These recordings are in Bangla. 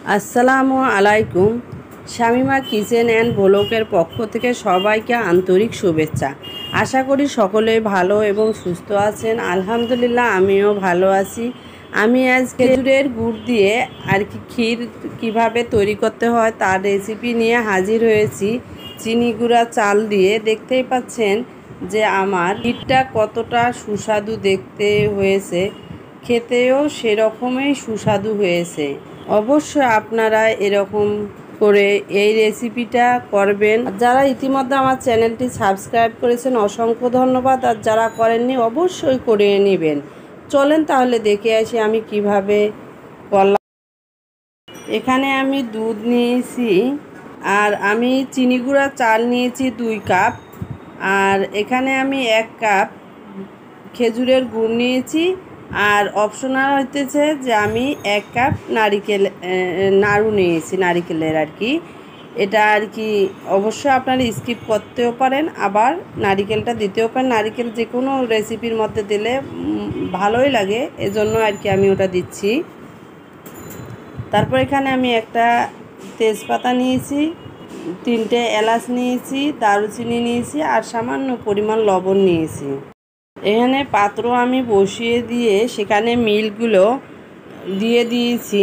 আসসালামুআলাইকুম শামিমা কিচেন অ্যান্ড ব্লগের পক্ষ থেকে সবাইকে আন্তরিক শুভেচ্ছা। আশা করি সকলেই ভালো এবং সুস্থ আছেন। আলহামদুলিল্লাহ আমিও ভালো আছি। আমি আজ খেজুরের গুড় দিয়ে ক্ষীর কিভাবে তৈরি করতে হয় তার রেসিপি নিয়ে হাজির হয়েছি। চিনি গুঁড়া চাল দিয়ে দেখতেই পাচ্ছেন যে আমার ক্ষীরটা কতটা সুস্বাদু দেখতে হয়েছে, খেতেও সেরকমই সুস্বাদু হয়েছে। অবশ্যই আপনারা এরকম করে এই রেসিপিটা করবেন। যারা ইতিমধ্যে আমার চ্যানেলটি সাবস্ক্রাইব করেছেন অসংখ্য ধন্যবাদ, আর যারা করেননি অবশ্যই করে নেবেন। চলেন তাহলে দেখে আসি আমি কিভাবে করলাম। এখানে আমি দুধ নিয়েছি, আর আমি চিনি গুঁড়া চাল নিয়েছি 2 কাপ, আর এখানে আমি 1 কাপ খেজুরের গুড় নিয়েছি, আর অপশনাল হইতেছে যে আমি 1 কাপ নাড়ু নিয়েছি, নারিকেলের এটা অবশ্যই আপনারা স্কিপ করতেও পারেন, আবার নারিকেলটা দিতেও পারেন। নারিকেল যে কোনো রেসিপির মধ্যে দিলে ভালোই লাগে, এজন্য আমি ওটা দিচ্ছি। তারপর এখানে আমি একটা তেজপাতা নিয়েছি, 3টে এলাচ নিয়েছি, দারুচিনি নিয়েছি, আর সামান্য পরিমাণ লবণ নিয়েছি। এখানে পাত্র আমি বসিয়ে দিয়ে সেখানে মিল্কগুলো দিয়ে দিয়েছি।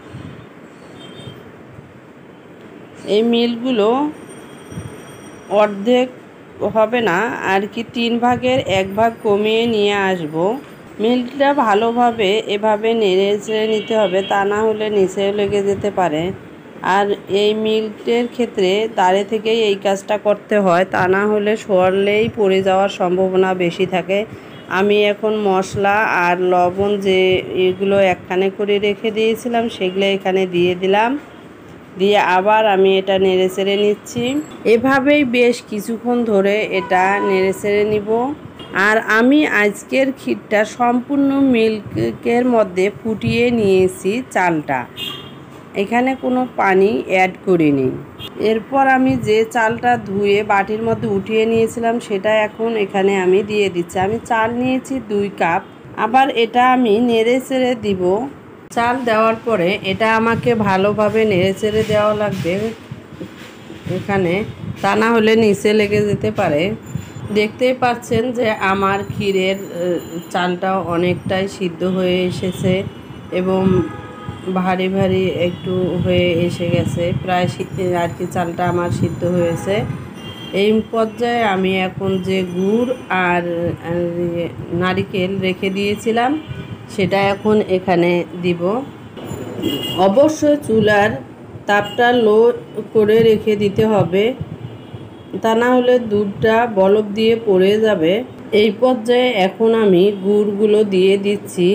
এই মিল্কগুলো অর্ধেক হবে না, 3 ভাগের 1 ভাগ কমিয়ে নিয়ে আসব। মিল্কটা ভালোভাবে এভাবে নেড়ে চেড়ে নিতে হবে, তা না হলে নিচে লেগে যেতে পারে। আর এই মিল্কের ক্ষেত্রে দাঁড়ে থেকেই এই কাজটা করতে হয়, তা না হলে সরলেই পড়ে যাওয়ার সম্ভাবনা বেশি থাকে। আমি এখন মশলা আর লবণ যে এগুলো একখানে করে রেখে দিয়েছিলাম সেগুলো এখানে দিয়ে দিলাম, দিয়ে আবার আমি এটা নেড়ে চেড়ে নিচ্ছি। এভাবেই বেশ কিছুক্ষণ ধরে এটা নেড়ে চেড়ে নিব। আর আমি আজকের ক্ষীরটা সম্পূর্ণ মিল্কের মধ্যে ফুটিয়ে নিয়েছি চালটা, এখানে কোনো পানি অ্যাড করিনি। এরপর আমি যে চালটা ধুয়ে বাটির মধ্যে উঠিয়ে নিয়েছিলাম সেটা এখন এখানে আমি দিয়ে দিচ্ছি। আমি চাল নিয়েছি 2 কাপ, আবার এটা আমি নেড়ে চেড়ে দিব। চাল দেওয়ার পরে এটা আমাকে ভালোভাবে নেড়ে চেড়ে দেওয়া লাগবে এখানে, তা না হলে নিচে লেগে যেতে পারে। দেখতেই পাচ্ছেন যে আমার ক্ষীরের চালটা অনেকটাই সিদ্ধ হয়ে এসেছে এবং ভারী ভারী একটু হয়ে এসে গেছে, প্রায় চালটা আমার সিদ্ধ হয়েছে। এই পর্যায়ে আমি এখন যে গুড় আর নারিকেল রেখে দিয়েছিলাম সেটা এখন এখানে দিব। অবশ্যই চুলার তাপটা লো করে রেখে দিতে হবে, তা না হলে দুধটা বলক দিয়ে পড়ে যাবে। এই পর্যায়ে এখন আমি গুড়গুলো দিয়ে দিচ্ছি।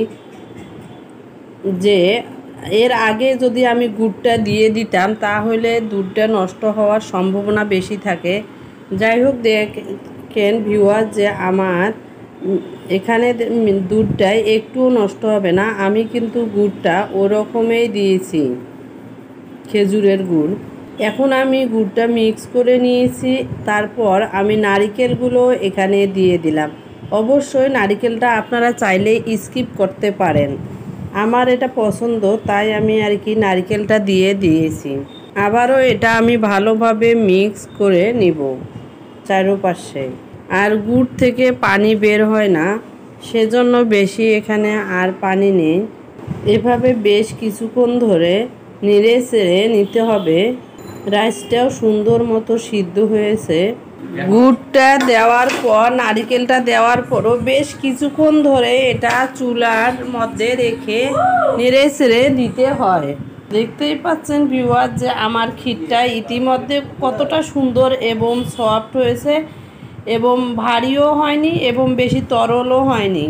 যে এর আগে যদি আমি গুড়টা দিয়ে দিতাম তাহলে দুধটা নষ্ট হওয়ার সম্ভাবনা বেশি থাকে। যাই হোক, দেখেন ভিউয়ার যে আমার এখানে দুধটাই একটুও নষ্ট হবে না। আমি কিন্তু গুড়টা ওরকমই দিয়েছি, খেজুরের গুড়। এখন আমি গুড়টা মিক্স করে নিয়েছি, তারপর আমি নারিকেলগুলো এখানে দিয়ে দিলাম। অবশ্যই নারিকেলটা আপনারা চাইলে স্কিপ করতে পারেন, আমার এটা পছন্দ তাই আমি নারিকেলটা দিয়ে দিয়েছি। আবারও এটা আমি ভালোভাবে মিক্স করে নিব চারপাশে। আর গুড় থেকে পানি বের হয় না, সেজন্য বেশি এখানে আর পানি নেই। এভাবে বেশ কিছুক্ষণ ধরে নেড়ে চেড়ে নিতে হবে। রাইসটাও সুন্দর মতো সিদ্ধ হয়েছে। গুড়টা দেওয়ার পর নারিকেলটা দেওয়ার পরও বেশ কিছুক্ষণ ধরে এটা চুলার মধ্যে রেখে নেড়ে চেড়ে দিতে হয়। দেখতেই পাচ্ছেন ভিউয়ার যে আমার ক্ষীরটা ইতিমধ্যে কতটা সুন্দর এবং সফট হয়েছে, এবং ভারীও হয়নি এবং বেশি তরলও হয়নি।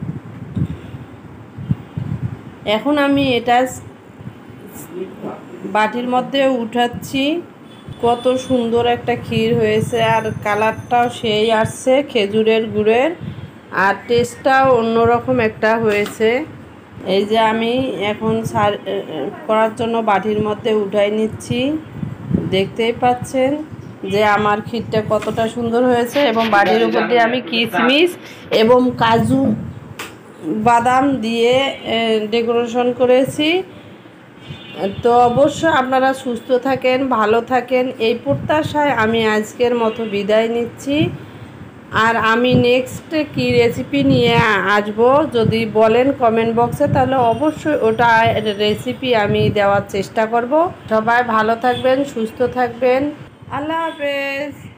এখন আমি এটা বাটির মধ্যে উঠাচ্ছি। কত সুন্দর একটা ক্ষীর হয়েছে, আর কালারটাও সেই আসছে খেজুরের গুড়ের, আর টেস্টটাও অন্যরকম একটা হয়েছে। এই যে আমি এখন করার জন্য বাটির মধ্যে উঠাই নিচ্ছি। দেখতেই পাচ্ছেন যে আমার ক্ষীরটা কতটা সুন্দর হয়েছে, এবং বাটির উপর দিয়ে আমি কিশমিশ এবং কাজু বাদাম দিয়ে ডেকোরেশন করেছি। তো অবশ্যই আপনারা সুস্থ থাকেন, ভালো থাকেন, এই প্রত্যাশায় আমি আজকের মতো বিদায় নিচ্ছি। আর আমি নেক্সট কি রেসিপি নিয়ে আসবো যদি বলেন কমেন্ট বক্সে, তাহলে অবশ্যই ওটা রেসিপি আমি দেওয়ার চেষ্টা করব। সবাই ভালো থাকবেন, সুস্থ থাকবেন। আল্লাহ হাফেজ।